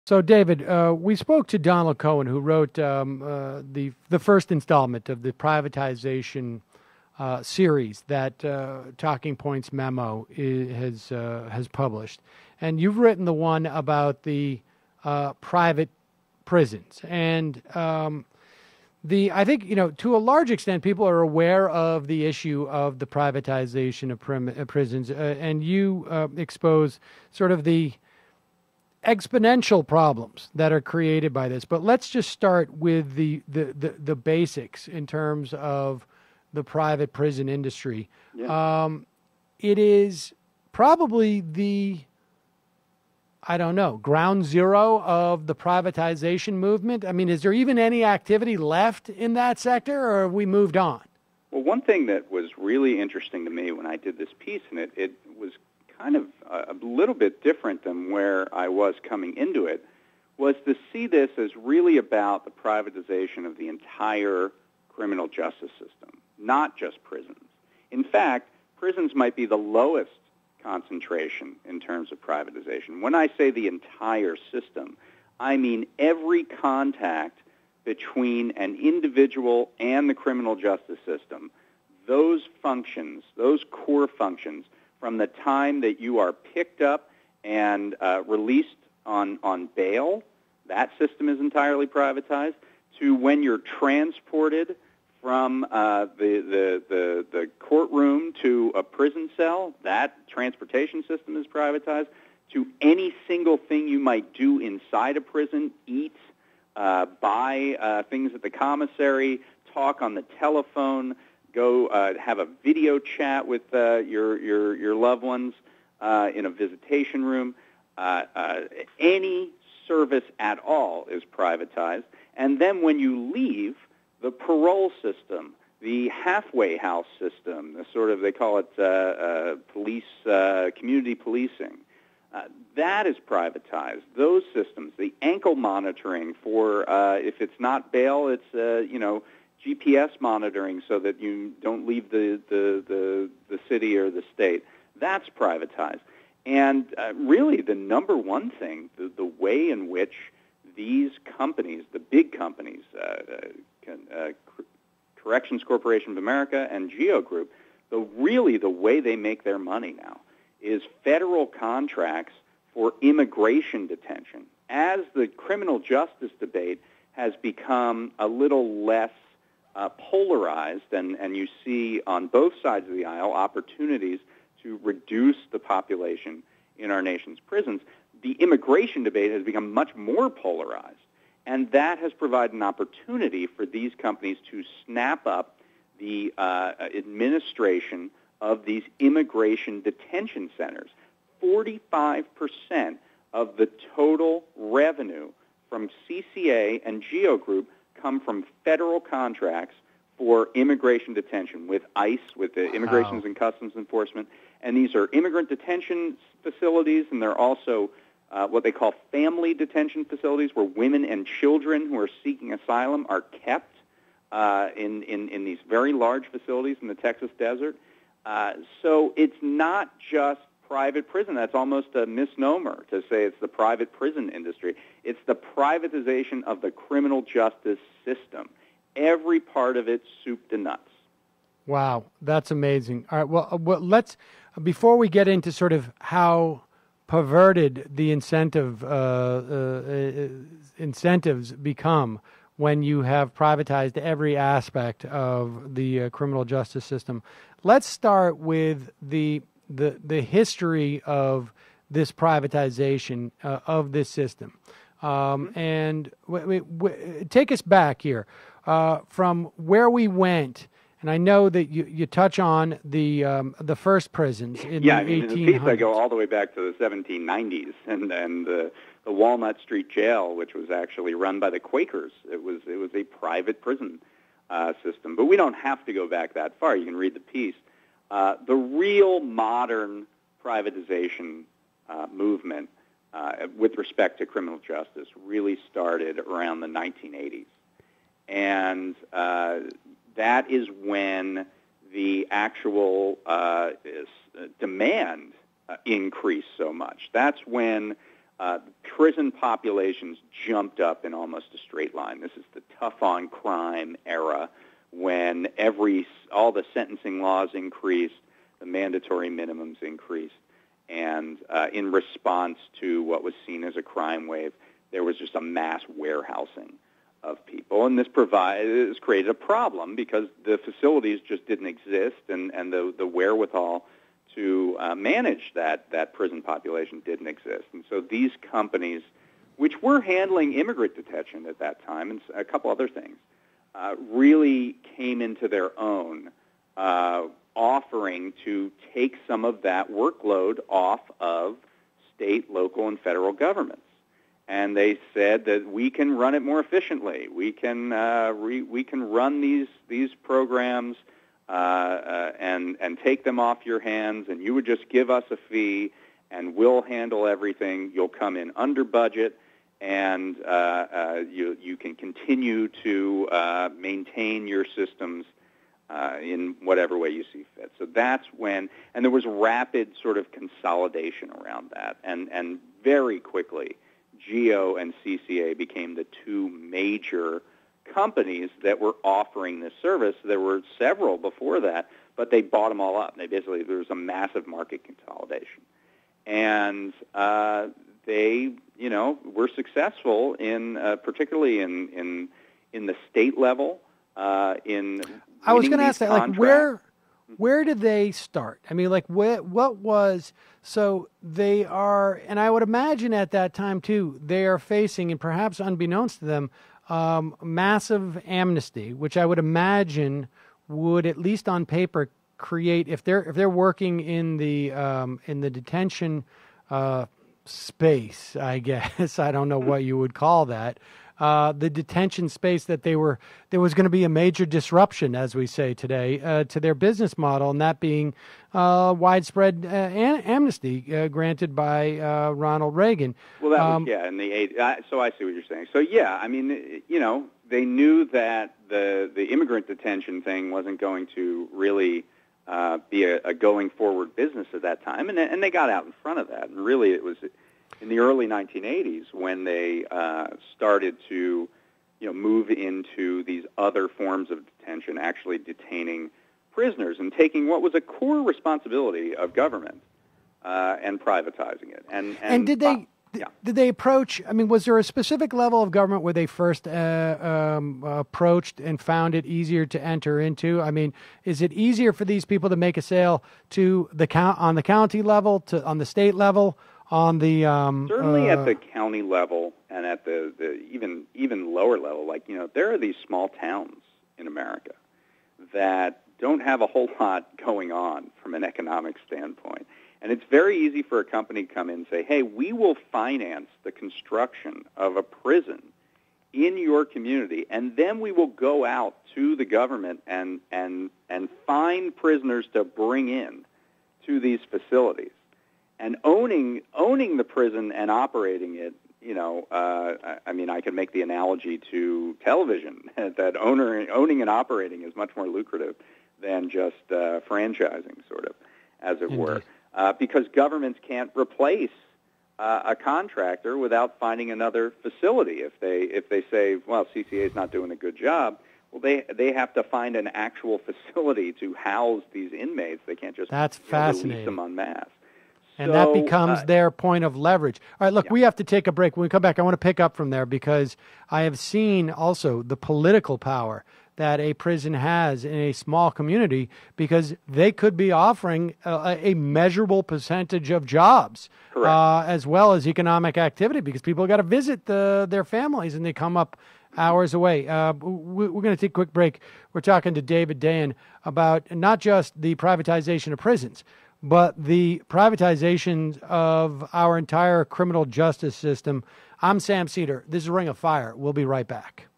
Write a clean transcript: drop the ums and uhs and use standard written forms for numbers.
So, David, we spoke to Donald Cohen, who wrote the first installment of the privatization series that Talking Points Memo has published, and you've written the one about the private prisons. And the I think to a large extent people are aware of the issue of the privatization of prisons, and you expose sort of the exponential problems that are created by this. But let's just start with the basics in terms of the private prison industry. Yeah. It is probably the, I don't know, ground zero of the privatization movement. I mean, is there even any activity left in that sector, or have we moved on? Well, one thing that was really interesting to me when I did this piece, and it was kind of a little bit different than where I was coming into it, was to see this as really about the privatization of the entire criminal justice system, not just prisons. In fact, prisons might be the lowest concentration in terms of privatization. When I say the entire system, I mean every contact between an individual and the criminal justice system. Those functions, those core functions, from the time that you are picked up and released on bail, that system is entirely privatized, to when you're transported from the courtroom to a prison cell, that transportation system is privatized, to any single thing you might do inside a prison, eat, buy things at the commissary, talk on the telephone, go have a video chat with your loved ones in a visitation room. Any service at all is privatized. And then when you leave, the parole system, the halfway house system, the sort of, they call it community policing, that is privatized. Those systems, the ankle monitoring for, if it's not bail, it's, GPS monitoring so that you don't leave the city or the state, that's privatized. And really the number one thing, the way in which these companies, the big companies, Corrections Corporation of America and GEO Group, the way they make their money now is federal contracts for immigration detention. As the criminal justice debate has become a little less polarized, and you see on both sides of the aisle opportunities to reduce the population in our nation's prisons, the immigration debate has become much more polarized. And that has provided an opportunity for these companies to snap up the administration of these immigration detention centers. 45% of the total revenue from CCA and GEO Group come from federal contracts for immigration detention with ICE, with the Immigrations and Customs Enforcement. And these are immigrant detention facilities, and they're also what they call family detention facilities, where women and children who are seeking asylum are kept in these very large facilities in the Texas desert. So it's not just private prison. That's almost a misnomer to say it's the private prison industry. It's the privatization of the criminal justice system. Every part of it, soup to nuts. Wow, that's amazing. All right, well, let's, before we get into sort of how perverted the incentives become when you have privatized every aspect of the criminal justice system, let's start with the history of this privatization of this system, and take us back here from where we went. And I know that you touch on the first prisons in the 1800s. In the piece I go all the way back to the 1790s, and the Walnut Street Jail, which was actually run by the Quakers. It was a private prison system. But we don't have to go back that far. You can read the piece. The real modern privatization movement with respect to criminal justice really started around the 1980s. And that is when the actual demand increased so much. That's when prison populations jumped up in almost a straight line. This is the tough-on-crime era when all the sentencing laws increased, the mandatory minimums increased, and in response to what was seen as a crime wave, there was just a mass warehousing of people, and this created a problem because the facilities just didn't exist, and the wherewithal to manage that prison population didn't exist. And so these companies, which were handling immigrant detention at that time and a couple other things, really came into their own, offering to take some of that workload off of state, local, and federal governments. And they said that we can run it more efficiently. We can run these programs and take them off your hands, and you would just give us a fee, and we'll handle everything. You'll come in under budget, and you can continue to maintain your systems in whatever way you see fit. So that's when, and there was rapid sort of consolidation around that, and very quickly, GEO and CCA became the two major companies that were offering this service. There were several before that, but they bought them all up. There was a massive market consolidation, and they, were successful in, particularly in the state level. I was going to ask that, like, where did they start? I mean, like, what was, so they are, and I would imagine at that time, too, they are facing, and perhaps unbeknownst to them, massive amnesty, which I would imagine would, at least on paper, create, if they're working in the detention space, I guess, I don't know what you would call that, the detention space, that there was going to be a major disruption, as we say today, to their business model, and that being widespread amnesty granted by Ronald Reagan. Well, that was, in the 80s. So I see what you're saying. So, I mean, they knew that the immigrant detention thing wasn't going to really be a going forward business at that time, and they got out in front of that. And really, it was in the early 1980s when they started to, move into these other forms of detention, actually detaining prisoners and taking what was a core responsibility of government and privatizing it. And did they? Did they approach, I mean, was there a specific level of government where they first approached and found it easier to enter into? I mean, is it easier for these people to make a sale to on the county level, on the state level, on the... certainly at the county level and at the even lower level. Like, there are these small towns in America that don't have a whole lot going on from an economic standpoint. And it's very easy for a company to come in and say, hey, we will finance the construction of a prison in your community, and then we will go out to the government and find prisoners to bring in to these facilities. And owning the prison and operating it, I mean, I can make the analogy to television, that owning and operating is much more lucrative than just franchising, sort of, as it were. Because governments can't replace a contractor without finding another facility. If they say, well, CCA is not doing a good job, well, they have to find an actual facility to house these inmates. They can't just release them en masse. And that becomes their point of leverage. All right, look, we have to take a break. When we come back, I want to pick up from there because I have seen also the political power that a prison has in a small community, because they could be offering a measurable percentage of jobs, as well as economic activity, because people got to visit their families and they come up hours away. We're going to take a quick break. We're talking to David Dayen about not just the privatization of prisons, but the privatization of our entire criminal justice system. I'm Sam Seder. This is Ring of Fire. We'll be right back.